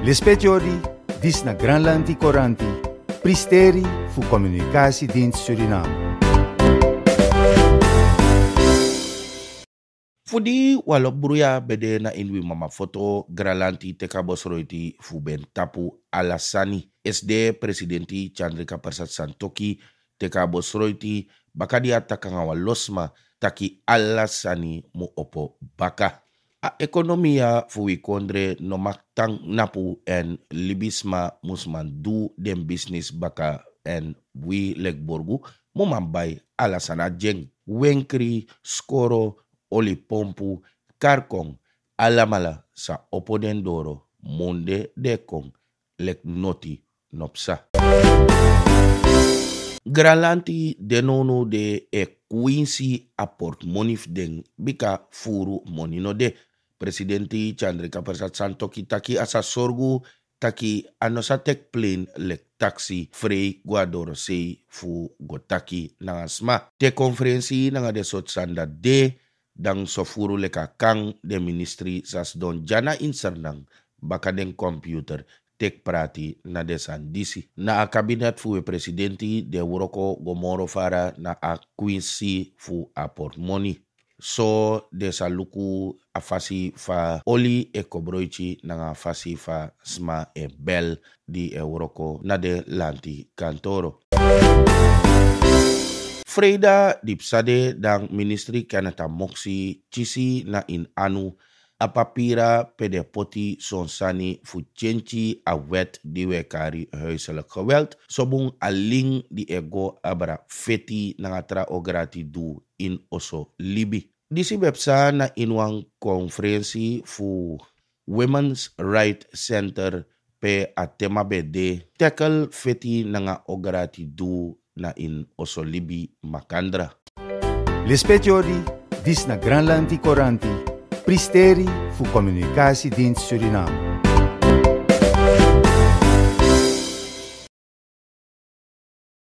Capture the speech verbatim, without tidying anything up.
L'espetiori dis na Granlandi Coranti, pristeri fu Communicatiedienst Suriname. Fudi walo bruya bede na inwi mama foto Granlandi teka bosroiti fu ben tapu Alassani. S D presidenti Chandrika Persat Santokhi teka bosroiti bakadia takangawa losma taki Alassani mu opo baka. A ekonomia fu kondre no maktang napu en libisma musman du den business baka en wi legborgu mumambay Alassana jeng wenkri skoro oli pompu karkong alamala sa opodendoro monde dekong lek noti nopsa. Granlandi denono de e Quincy apport monif den bika furu monino de. Presidenti Chandrika Persat Santokhi taki asa sorgu taki anosatek plane lek taxi free guadoro sei fu gotaki nangasma. Te konferensi nanga de sot sanda de dang sofuru leka kang de ministry sas don jana insernang baka den computer tek prati na desan disi. Na a kabinet fu e presidenti de woroko gomoro fara na a Quincy fu apport money. So desa luku afasi fa oli e kobroichi nanga afasi fa sma e bel di e woroko na de lanti kantoro. Freda dipsade dang ministry kanata moksi chisi na in anu apapira pede poti sonsani fu chenchi a wet diwe kari huiselijk geweld sobung aling di ego abra feti nangatra ograti du in oso libi. Disi bepsa na inwang konferensi fu Women's Right Center pe a tema bede tekel feti nanga ograti du na in oso libi makandra. L'espetiori dis na Granlandi Coranti, pristeri fu Communicatiedienst Suriname.